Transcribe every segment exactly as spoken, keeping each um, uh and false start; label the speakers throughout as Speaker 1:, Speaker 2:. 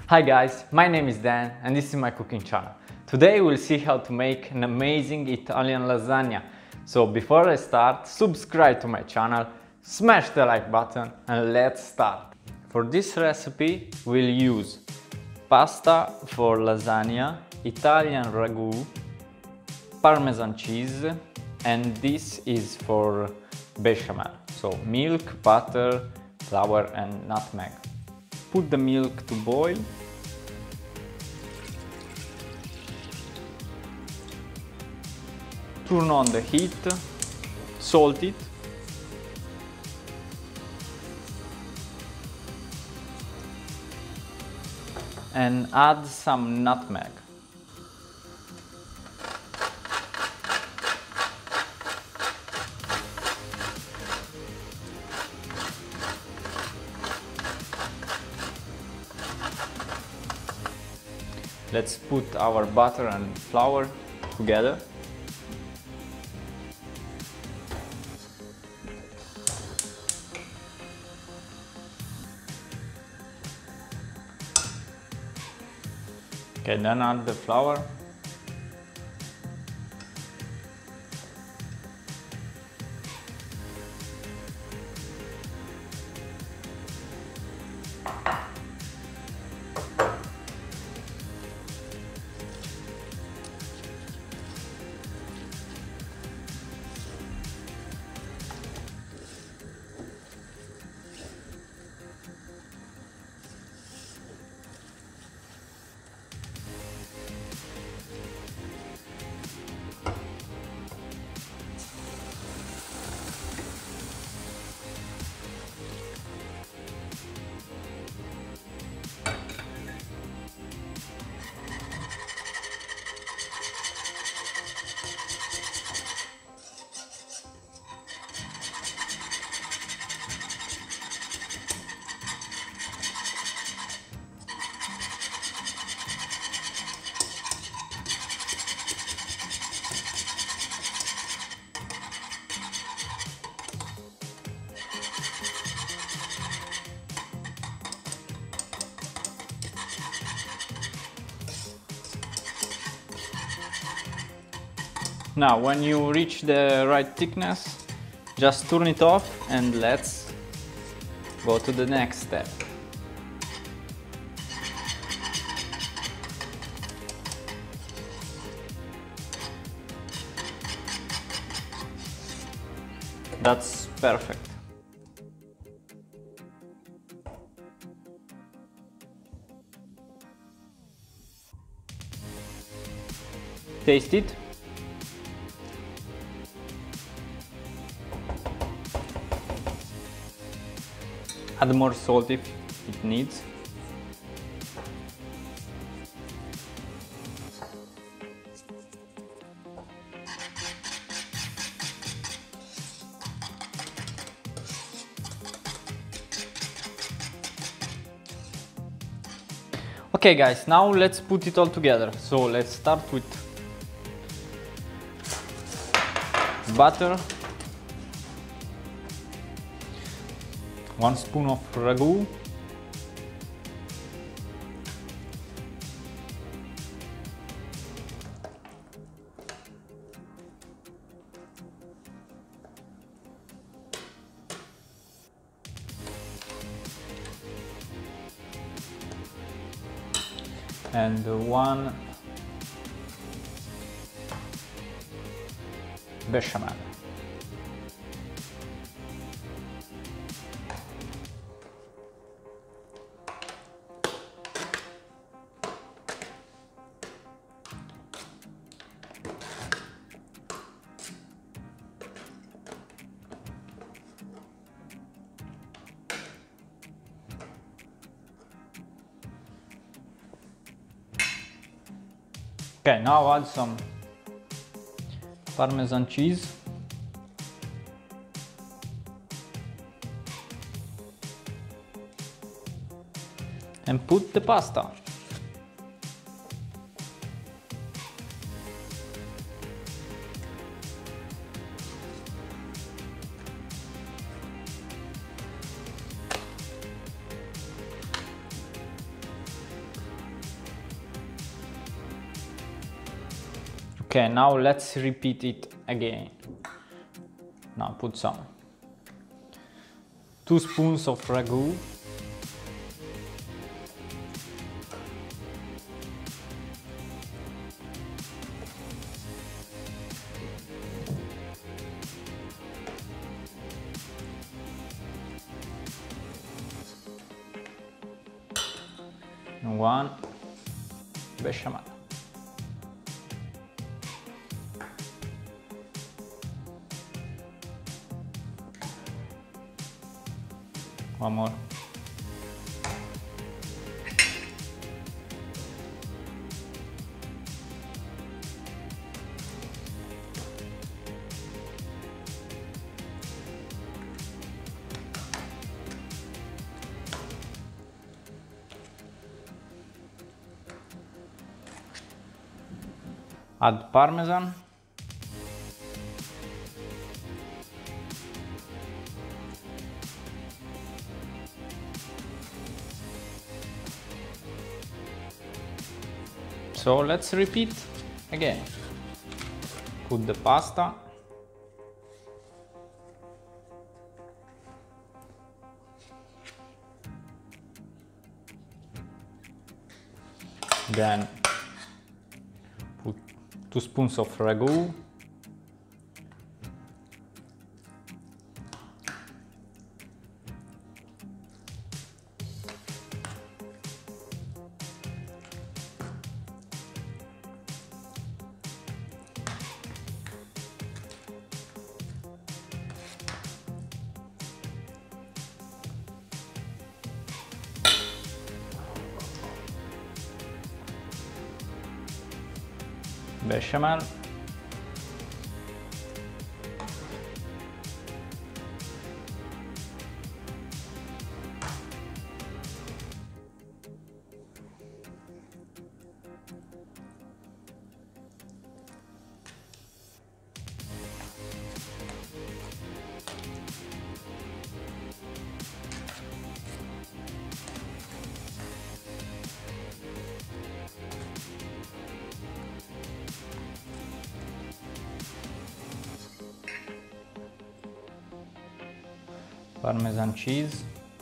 Speaker 1: Hi guys, my name is Dan and this is my cooking channel. Today we'll see how to make an amazing Italian lasagna. So before I start, subscribe to my channel, smash the like button and let's start. For this recipe we'll use pasta for lasagna, Italian ragu, Parmesan cheese, and this is for bechamel. So milk, butter, flour and nutmeg. Put the milk to boil. Turn on the heat, salt it, and add some nutmeg. Let's put our butter and flour together. Okay, then add the flour. Now, when you reach the right thickness, just turn it off and let's go to the next step. That's perfect. Taste it. Add more salt if it needs. Okay guys, now let's put it all together. So let's start with butter, one spoon of ragu, and one bechamel. Okay, now add some Parmesan cheese. And put the pasta. Okay, now let's repeat it again. Now put some two spoons of ragu. And one bechamel. One more. Add parmesan. So let's repeat again. Put the pasta. Then put two spoons of ragu. Bechamel. Parmesan cheese.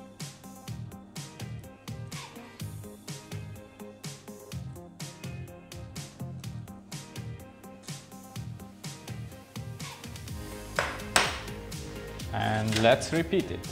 Speaker 1: And let's repeat it.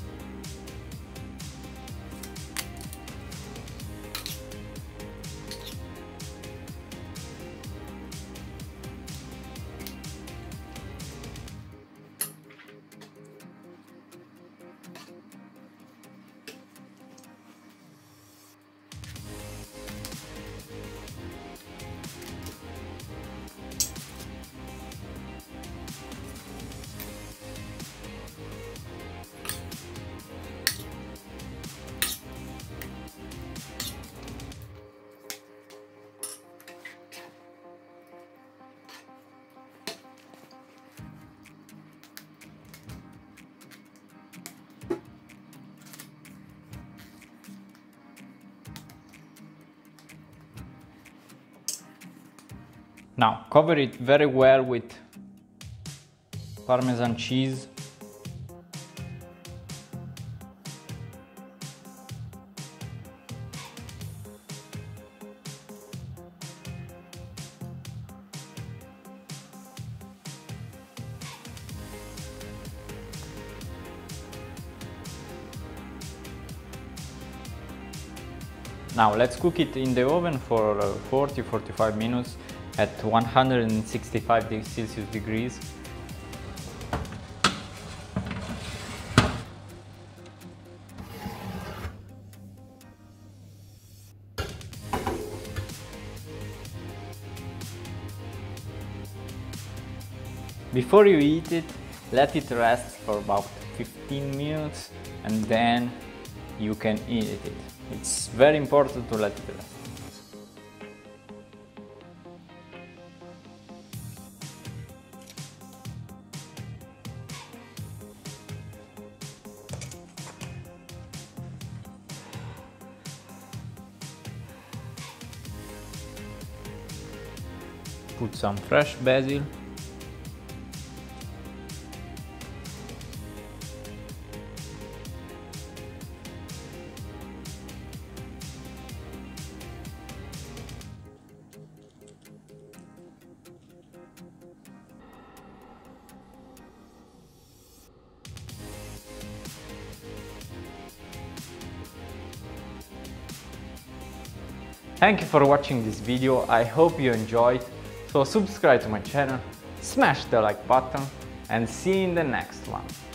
Speaker 1: Now cover it very well with Parmesan cheese. Now let's cook it in the oven for forty to forty-five minutes at one hundred sixty-five Celsius degrees. Before you eat it, let it rest for about fifteen minutes and then you can eat it. It's very important to let it rest. put some fresh basil. Thank you for watching this video, I hope you enjoyed, so subscribe to my channel, smash the like button and see you in the next one.